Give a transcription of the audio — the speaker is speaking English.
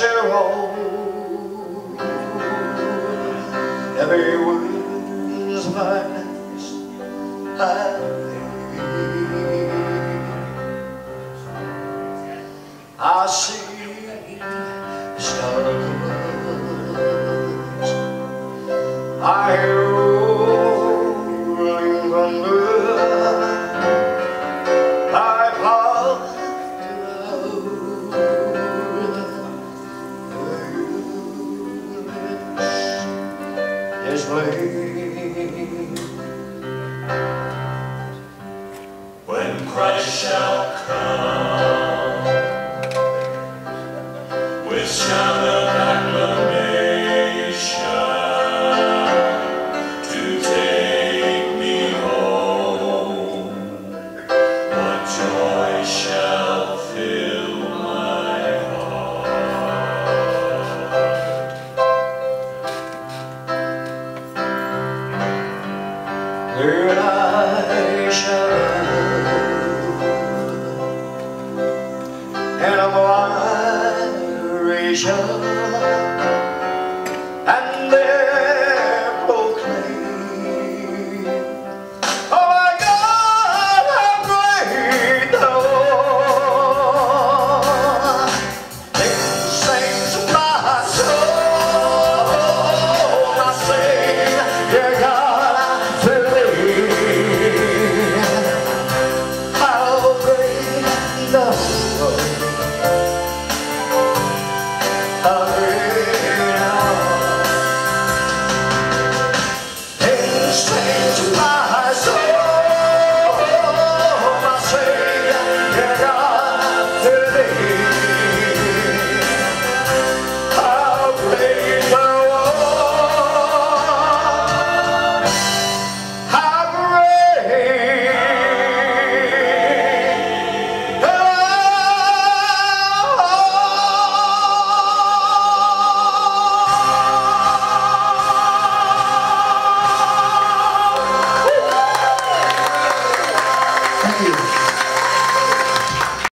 road. Everyone's finest I see stars, I hear rolling thunder, I park this way. When Christ shall come with shout of acclamation to take me home, what joy shall fill my heart. There I shall and a moderation, and there proclaim, oh my God, how great thou art. It sings my soul, my Savior God, to thee. How great thou art.